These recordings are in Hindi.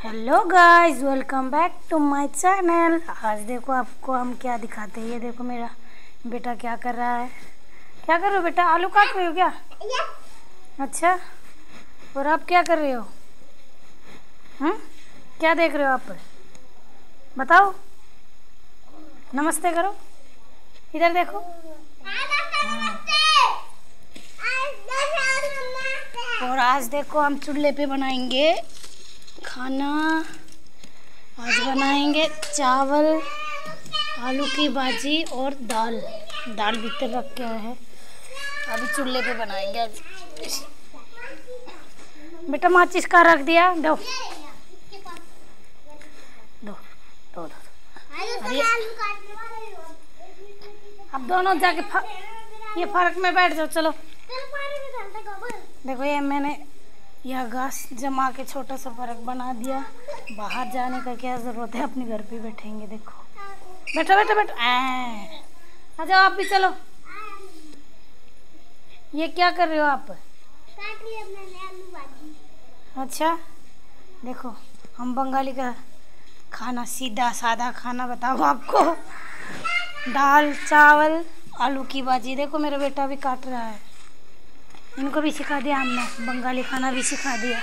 Hello guys, welcome back to my channel. आज देखो आपको हम क्या दिखाते हैं। ये देखो मेरा बेटा क्या कर रहा है। क्या कर रहे हो बेटा? आलू काट रहे हो क्या? अच्छा, और आप क्या कर रहे हो? क्या देख रहे हो आप? बताओ, नमस्ते करो, इधर देखो। और आज देखो हम चूल्हे पे बनाएंगे खाना। आज बनाएंगे चावल, आलू की भाजी और दाल। दाल भीतर रख के है, अभी चूल्हे पे बनाएंगे आज। बेटा माचिस का रख दिया, दो दो दो दो। अब दोनों जाके ये फर्क में बैठ जाओ। चलो देखो, ये मैंने यह घास जमा के छोटा सा फर्क बना दिया। बाहर जाने का क्या ज़रूरत है, अपने घर पे बैठेंगे। देखो बैठो बैठो बैठो, आ जाओ आप भी। चलो, ये क्या कर रहे हो आप? अच्छा देखो, हम बंगाली का खाना, सीधा सादा खाना बताओ आपको। दाल चावल आलू की भाजी। देखो मेरा बेटा भी काट रहा है, इनको भी सिखा दिया हमने, बंगाली खाना भी सिखा दिया।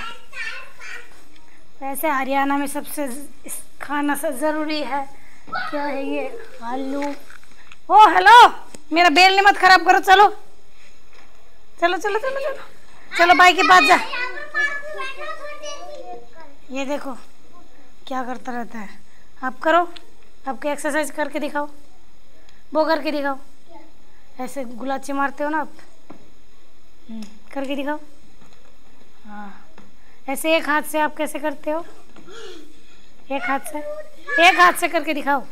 वैसे हरियाणा में सबसे खाना सब ज़रूरी है। क्या है ये? आलू। ओ हेलो, मेरा बेल नहीं मत खराब करो। चलो चलो चलो चलो चलो चलो, भाई के पास जा। ये देखो क्या करता रहता है। आप करो, आपके एक्सरसाइज करके दिखाओ, वो करके दिखाओ। ऐसे गुलाचे मारते हो ना आप, करके दिखाओ। हाँ, ऐसे एक हाथ से आप कैसे करते हो? एक हाथ से करके दिखाओ।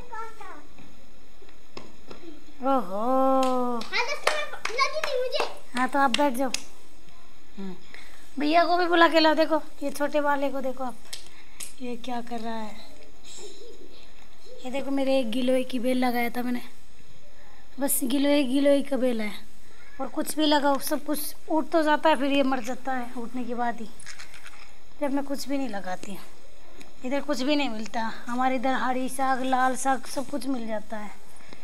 ओहो, हाँ तो आप बैठ जाओ। भैया को भी बुला के लाओ। देखो ये छोटे वाले को देखो आप, ये क्या कर रहा है। ये देखो मेरे 1 गिलोय की बेल लगाया था मैंने, बस गिलोय का बेल है। और कुछ भी लगाओ, सब कुछ उठ तो जाता है, फिर ये मर जाता है उठने के बाद ही। जब मैं कुछ भी नहीं लगाती, इधर कुछ भी नहीं मिलता। हमारे इधर हरी साग, लाल साग, सब कुछ मिल जाता है।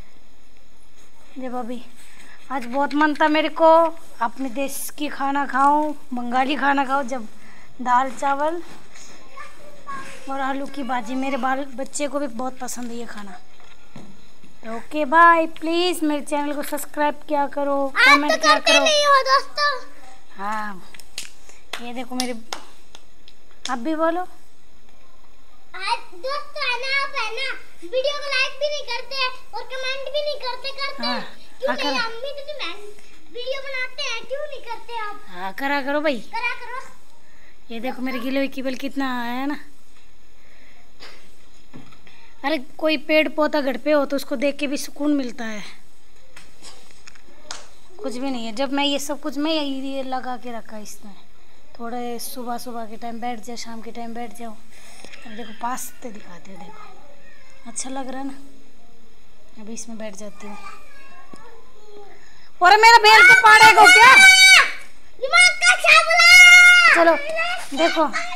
जब अभी आज बहुत मन था मेरे को अपने देश की खाना खाऊं, बंगाली खाना खाऊं। जब दाल चावल और आलू की भाजी, मेरे बच्चे को भी बहुत पसंद है ये खाना। Okay bye. प्लीज़ मेरे चैनल को सब्सक्राइब किया करो, कमेंट किया करो। नहीं हो दोस्तों। हाँ, ये देखो मेरे, आप भी बोलो। दोस्तों आप है ना, वीडियो को लाइक भी नहीं करते और कमेंट भी नहीं करते। हाँ, क्यों नहीं? अम्मी तो वीडियो बनाते हैं, क्यों नहीं करते आप? हाँ करा करो भाई, करा करो। ये देखो मेरे गिलोय की बेल कितना आया है ना। अरे कोई पेड़ पौधा घर पे हो तो उसको देख के भी सुकून मिलता है। कुछ भी नहीं है। जब मैं ये सब कुछ मैं ये लगा के रखा इसमें, थोड़े सुबह सुबह के टाइम बैठ जाओ, शाम के टाइम बैठ जाओ। अब देखो पास से दिखाते हो, देखो अच्छा लग रहा है ना। अभी इसमें बैठ जाती हूँ। और मेरा बेल को पाड़ेगा क्या? चलो देखो